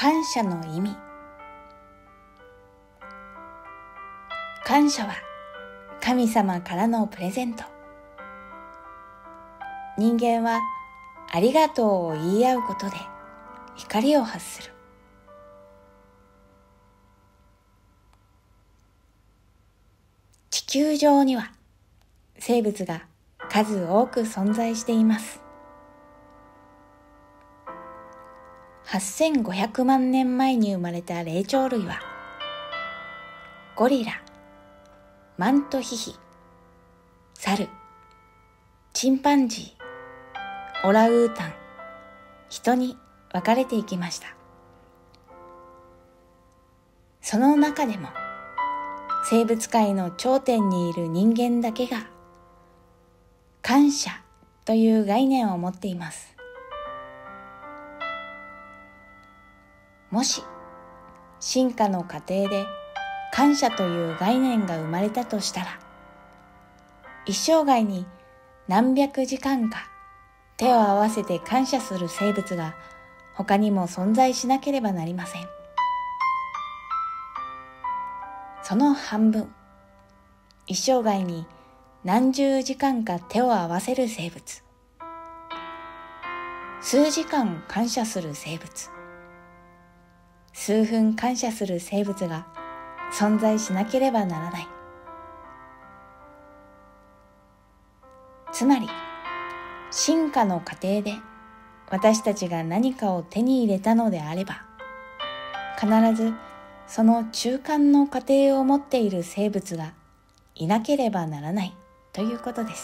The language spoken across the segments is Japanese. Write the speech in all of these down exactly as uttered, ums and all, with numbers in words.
感謝の意味。感謝は神様からのプレゼント。人間はありがとうを言い合うことで光を発する。地球上には生物が数多く存在しています。はっせんごひゃくまんねんまえに生まれた霊長類はゴリラ、マントヒヒ、サル、チンパンジー、オランウータン、人に分かれていきました。その中でも生物界の頂点にいる人間だけが感謝という概念を持っています。もし進化の過程で感謝という概念が生まれたとしたら、一生涯に何百時間か手を合わせて感謝する生物が他にも存在しなければなりません。その半分、一生涯に何十時間か手を合わせる生物、数時間感謝する生物、数分感謝する生物が存在しなければならない。つまり、進化の過程で私たちが何かを手に入れたのであれば、必ずその中間の過程を持っている生物がいなければならないということです。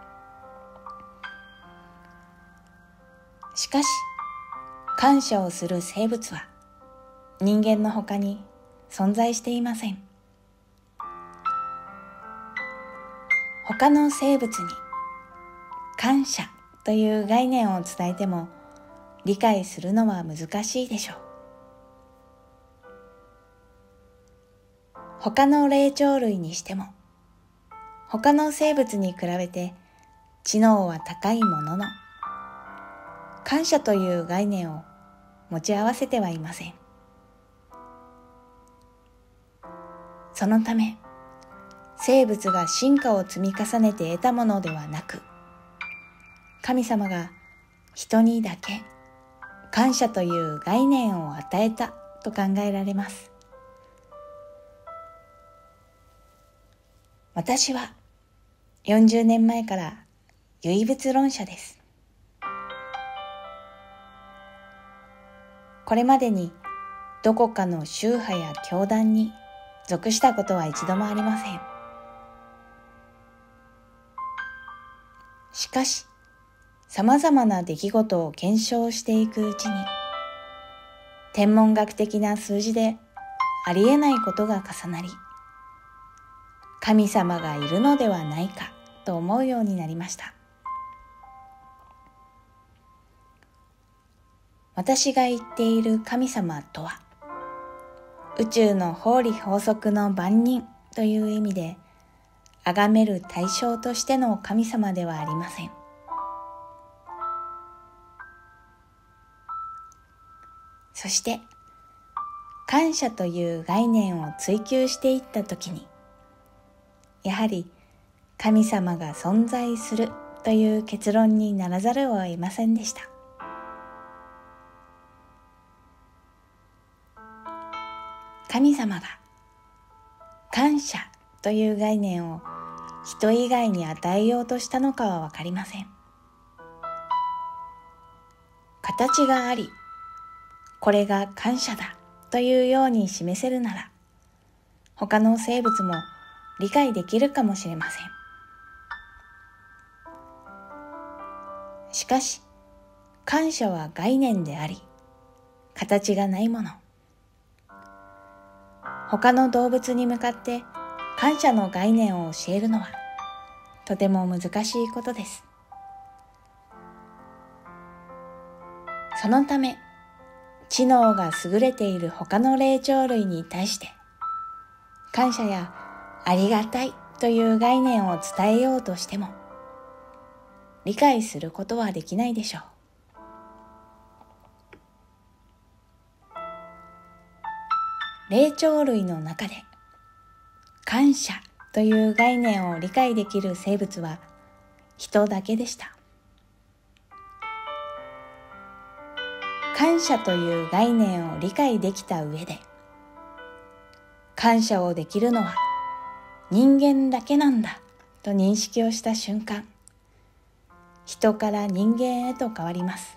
しかし、感謝をする生物は人間の他に存在していません。他の生物に感謝という概念を伝えても理解するのは難しいでしょう。他の霊長類にしても、他の生物に比べて知能は高いものの、感謝という概念を持ち合わせてはいません。そのため、生物が進化を積み重ねて得たものではなく、神様が人にだけ感謝という概念を与えたと考えられます。私はよんじゅうねんまえから唯物論者です。これまでにどこかの宗派や教団に属したことは一度もありません。しかし、さまざまな出来事を検証していくうちに、天文学的な数字でありえないことが重なり、神様がいるのではないかと思うようになりました。私が言っている神様とは、宇宙の法理法則の番人という意味で、崇める対象としての神様ではありません。そして、感謝という概念を追求していったときに、やはり神様が存在するという結論にならざるを得ませんでした。神様が感謝という概念を人以外に与えようとしたのかはわかりません。形があり、これが感謝だというように示せるなら、他の生物も理解できるかもしれません。しかし、感謝は概念であり、形がないもの。他の動物に向かって感謝の概念を教えるのはとても難しいことです。そのため、知能が優れている他の霊長類に対して感謝やありがたいという概念を伝えようとしても理解することはできないでしょう。 霊長類の中で感謝という概念を理解できる生物は人だけでした。感謝という概念を理解できた上で、感謝をできるのは人間だけなんだと認識をした瞬間、人から人間へと変わります。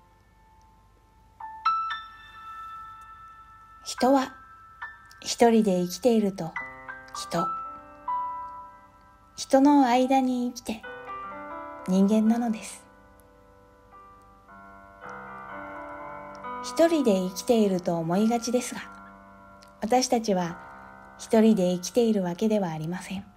人は一人で生きていると人、人の間に生きて人間なのです。一人で生きていると思いがちですが、私たちは一人で生きているわけではありません。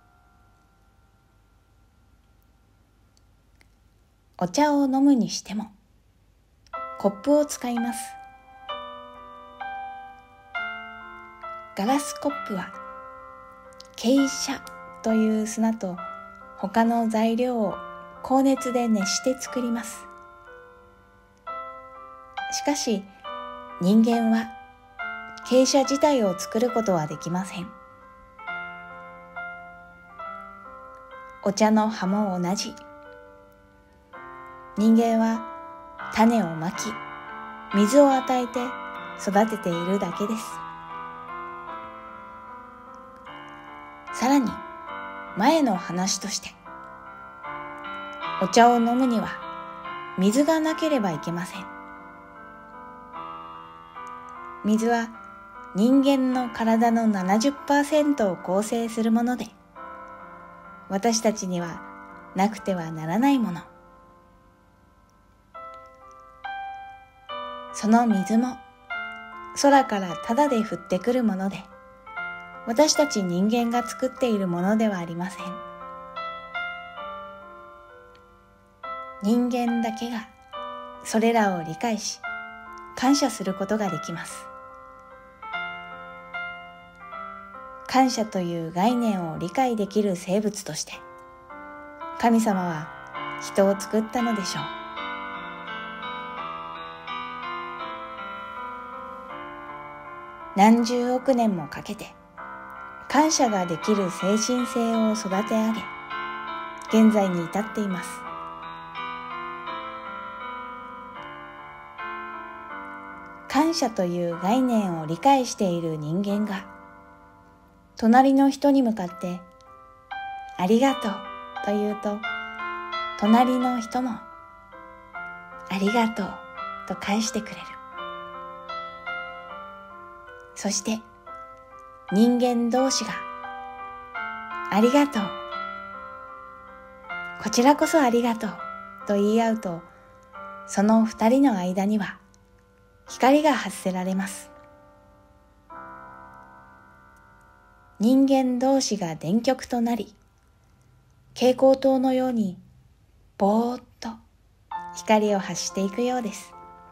お茶を飲むにしてもコップを使います。ガラスコップは傾斜という砂と他の材料を高熱で熱して作ります。しかし人間は傾斜自体を作ることはできません。お茶の葉も同じ。人間は種をまき、水を与えて育てているだけです。さらに前の話として、お茶を飲むには水がなければいけません。水は人間の体の ななじゅっパーセント を構成するもので、私たちにはなくてはならないもの。その水も空からただで降ってくるもので、私たち人間が作っているものではありません。人間だけがそれらを理解し、感謝することができます。感謝という概念を理解できる生物として、神様は人を作ったのでしょう。何十億年もかけて、感謝ができる精神性を育て上げ、現在に至っています。感謝という概念を理解している人間が、隣の人に向かってありがとうと言うと、隣の人もありがとうと返してくれる。そして人間同士がありがとう、こちらこそありがとうと言い合うと、その二人の間には光が発せられます。人間同士が電極となり、蛍光灯のようにぼーっと光を発していくようです。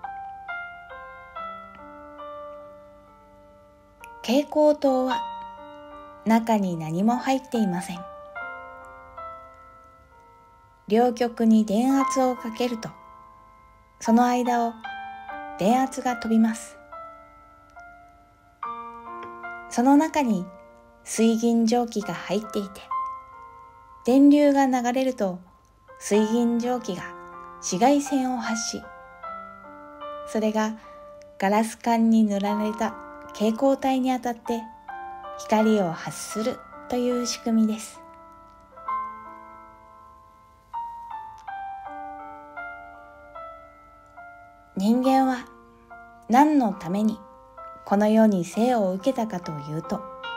蛍光灯は中に何も入っていません。両極に電圧をかけると、その間を電圧が飛びます。その中に水銀蒸気が入っていて、電流が流れると水銀蒸気が紫外線を発し、それがガラス管に塗られた蛍光体に当たって光を発するという仕組みです。人間は何のためにこの世に生を受けたかというと、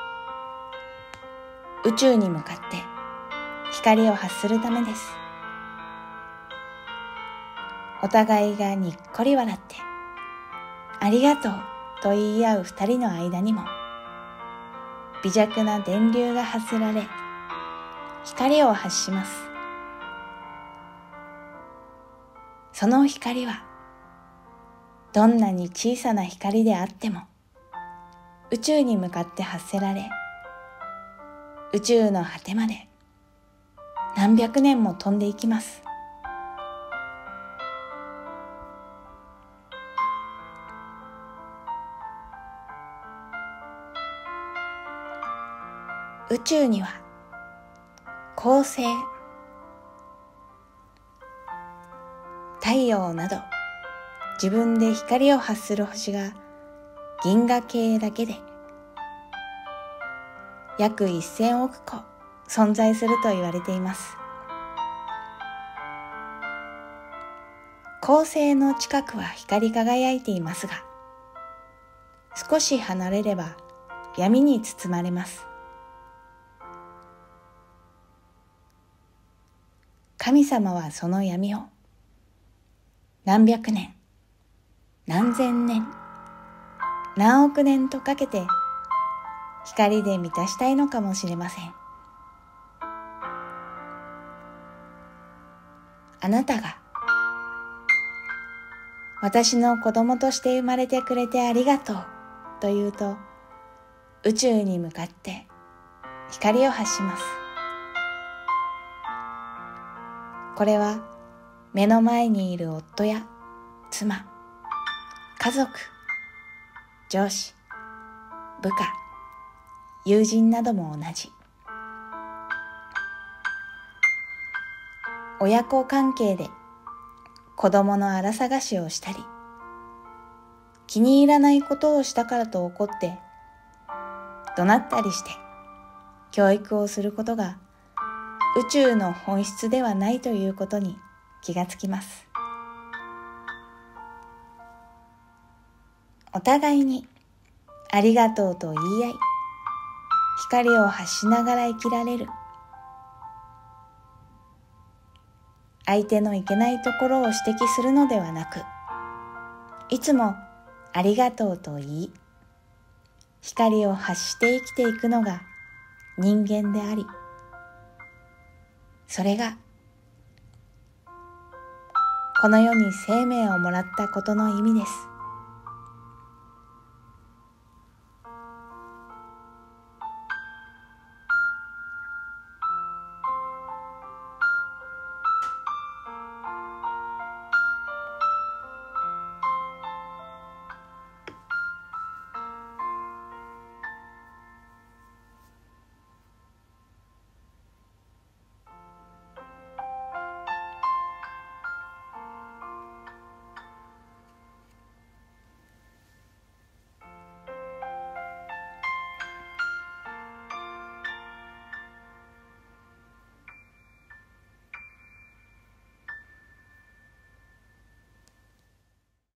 宇宙に向かって光を発するためです。お互いがにっこり笑ってありがとうと言い合う二人の間にも微弱な電流が発せられ、光を発します。その光はどんなに小さな光であっても宇宙に向かって発せられ、宇宙の果てまで何百年も飛んでいきます。 宇宙には恒星、太陽など自分で光を発する星が銀河系だけで約せんおく個存在すると言われています。恒星の近くは光り輝いていますが、少し離れれば闇に包まれます。神様はその闇を何百年、何千年、何億年とかけて光で満たしたいのかもしれません。あなたが私の子供として生まれてくれてありがとうと言うと、宇宙に向かって光を発します。これは目の前にいる夫や妻、家族、上司、部下、友人なども同じ。親子関係で子供の荒探しをしたり、気に入らないことをしたからと怒って怒鳴ったりして教育をすることが宇宙の本質ではないということに気がつきます。お互いにありがとうと言い合い、光を発しながら生きられる。相手のいけないところを指摘するのではなく、いつもありがとうと言い、光を発して生きていくのが人間であり、それがこの世に生命をもらったことの意味です。